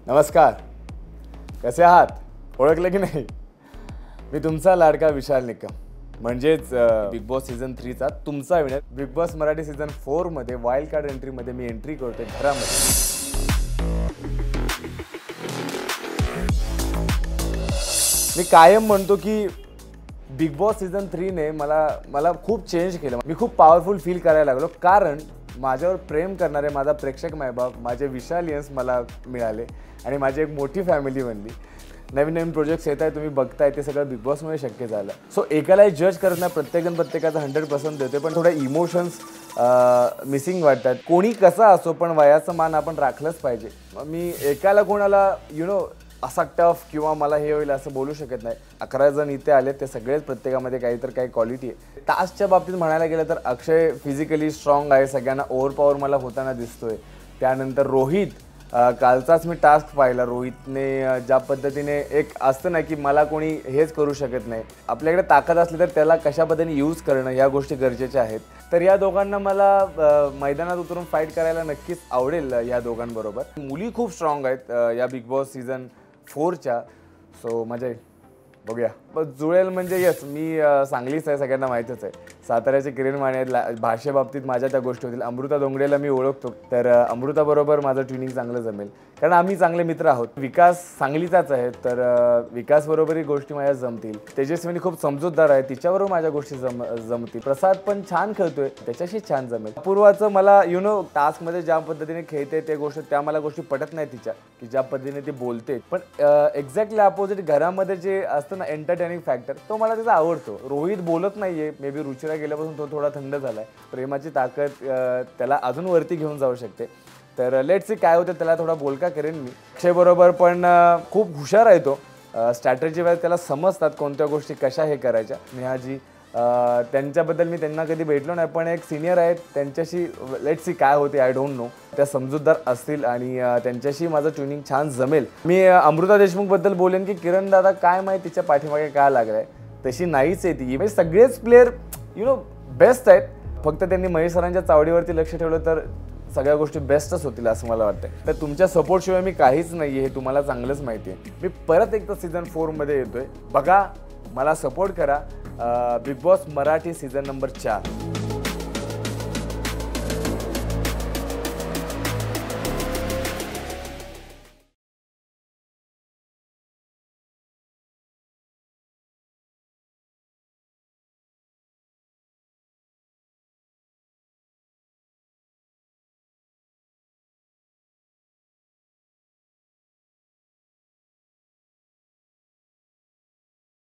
नमस्कार, कसे आहात? ओळखले की नाही? मी तुमचा लाडका विशाल निकम, म्हणजेच बिग बॉस सीझन 3 चा तुमचा winner. Big boss Marathi season 4 मध्ये वाइल्ड कार्ड एंट्री मध्ये मी एंट्री करतोय घरामध्ये. मी कायम म्हणतो की बिग बॉस सीझन 3 ने मला खूप चेंज केलं. मी खूप पॉवरफुल फील करायला लागलो, कारण माझ्यावर प्रेम करणारे माझा प्रेक्षक मायबाप, माझे विशालियन्स मला मिळाले आणि माझी एक मोठी फॅमिली बनली. नवीन नवीन प्रोजेक्ट्स येत आहे, तुम्ही बघताय, ते सगळं बिग बॉसमुळे शक्य झालं. सो एकालाही जज करत नाही, प्रत्येकजण प्रत्येकाचा 100% देते, पण थोडे इमोशन्स मिसिंग वाटतात. कोणी कसा असो, पण वयाचं मान आपण राखलंच पाहिजे. मी एकाला कोणाला असा टफ किंवा मला हे होईल असं बोलू शकत नाही. 11 जण इथे आले, ते सगळेच प्रत्येकामध्ये काही क्वालिटी आहे. टास्कच्या बाबतीत म्हणायला गेलं तर अक्षय फिजिकली स्ट्रॉंग आहे, सगळ्यांना ओव्हरपॉवर मला होताना दिसतोय. त्यानंतर रोहित, कालचाच मी टास्क पाहिला. रोहितने ज्या पद्धतीने एक असतं ना की मला कोणी हेच करू शकत नाही, आपल्याकडे ताकद असली तर त्याला कशा पद्धतीने यूज करणं, ह्या गोष्टी गरजेच्या आहेत. तर या दोघांना मला मैदानात उतरून फाईट करायला नक्कीच आवडेल. या दोघांबरोबर मुली खूप स्ट्रॉंग आहेत या बिग बॉस सीझन 4च्या. सो मजा येईल, बघूया. जुळेल म्हणजे यस, मी सांगलीच आहे, सगळ्यांना माहीतच आहे. साताऱ्याचे किरण माने आहेत. भाषेबाबतीत माझ्या त्या गोष्टी होतील. अमृता डोंगरेला मी ओळखतो, तर अमृताबरोबर माझं ट्युनिंग चांगलं जमेल, कारण आम्ही चांगले मित्र आहोत. विकास सांगलीचाच आहे, तर विकासबरोबरही गोष्टी माझ्या जमतील. तेजस्विनी खूप समजूतदार आहे, तिच्याबरोबर माझ्या गोष्टी जमतील. प्रसाद पण छान खेळतोय, त्याच्याशी छान जमेल. अपूर्वाचं मला टास्कमध्ये ज्या पद्धतीने खेळते ते त्या मला गोष्टी पटत नाही तिच्या, की ज्या पद्धतीने ती बोलते. पण एक्झॅक्टली अपोजिट घरामध्ये जे असतं ना एंटरटेनिंग फॅक्टर, तो मला त्याचा आवडतो. रोहित बोलत नाहीये, मे बी रुचिरा गेल्यापासून तो थोडा थंड झालाय. प्रेमाची ताकद त्याला अजून वरती घेऊन जाऊ शकते. तर लेट्स सी काय होतं, त्याला थोडा बोलका करेन मी. अक्षय बरोबर पण खूप हुशार आहे तो. स्ट्रॅटेजी वाईज त्याला समजतात कोणत्या गोष्टी कशा हे करायच्या. नेहाजी, त्यांच्याबद्दल मी त्यांना कधी भेटलो नाही, पण एक सिनियर आहेत, त्यांच्याशी लेट्स सी काय होते. आय डोंट नो, त्या समजूतदार असतील आणि त्यांच्याशी माझं ट्युनिंग छान जमेल. मी अमृता देशमुखबद्दल बोलेन की किरण दादा काय माहिती तिच्या पाठीमागे काय लागलाय, तशी नाहीच आहे ती. म्हणजे सगळेच प्लेयर बेस्ट आहेत, फक्त त्यांनी महेश सरांच्या चावडीवरती लक्ष ठेवलं तर सगळ्या गोष्टी बेस्टच होतील असं मला वाटतं. तर तुमच्या सपोर्टशिवाय मी काहीच नाही आहे, हे तुम्हाला चांगलंच माहिती आहे. मी परत एकदा सीझन 4 मध्ये येतोय, बघा, मला सपोर्ट करा. Big boss Marathi season number 4.